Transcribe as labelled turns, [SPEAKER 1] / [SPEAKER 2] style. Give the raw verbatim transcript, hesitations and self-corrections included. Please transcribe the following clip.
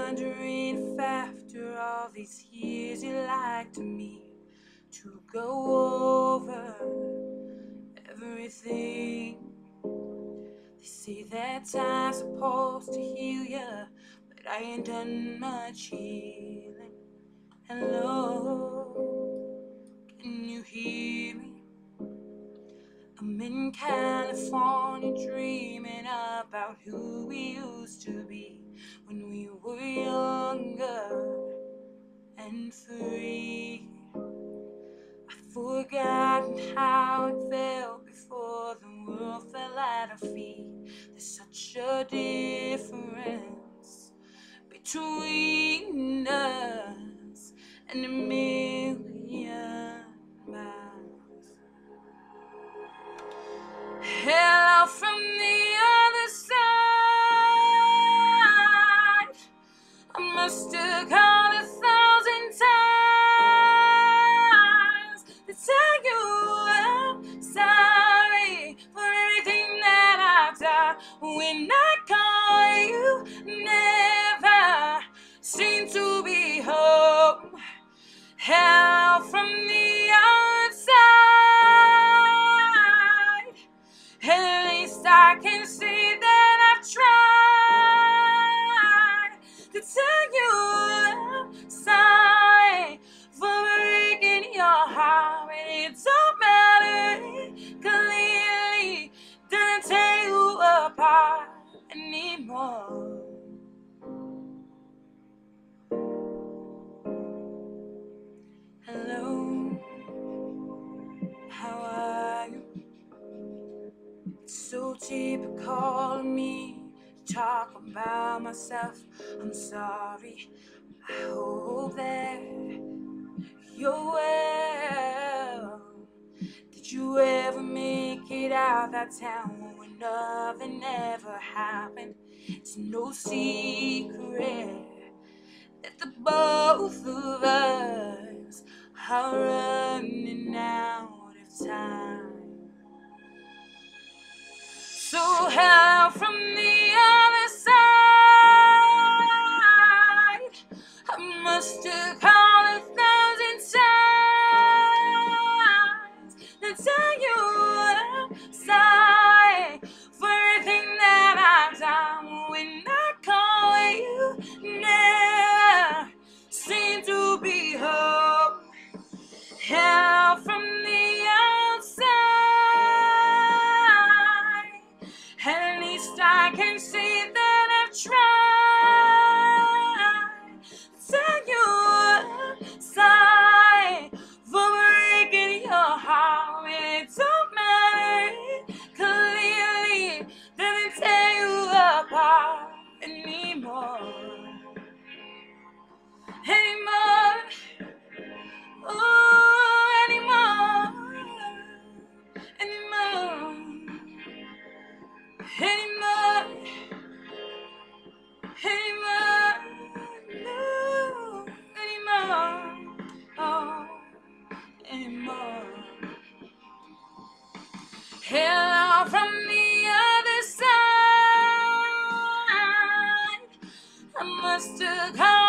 [SPEAKER 1] wondering if after all these years you'd like to me to go over everything. They say that time's supposed to heal ya, but I ain't done much healing. Hello, can you hear me? I'm in California dreaming about who we used to be when we were younger and free. I've forgotten how it felt before the world fell at our feet. There's such a difference between us and a million miles. Hello from the other side. I must have called a thousand times to tell you I'm sorry for everything that I've done. When I call you, never seem to be home. Hello from the outside. At least I can see that I've tried to tell you I'm sorry for breaking your heart. And it don't matter, it clearly doesn't tear you apart anymore. Hello, how are you? It's so typical of me to talk about myself. I'm sorry, I hope that you're well. Did you ever make it out that town when nothing ever happened? It's no secret that the both of us are running out of time. So hello from the other side. I must have called a thousand times to tell you I'm sorry for everything that I've done. When I call you, never seem to be home. Hello from the outside. At least I can see that I've tried to tell you I'm sorry for breaking your heart. It don't matter, it clearly doesn't tear you apart anymore. Anymore. Oh, anymore. Anymore. Anymore, anymore, no, anymore, oh, anymore. Hello from the other side. I must have called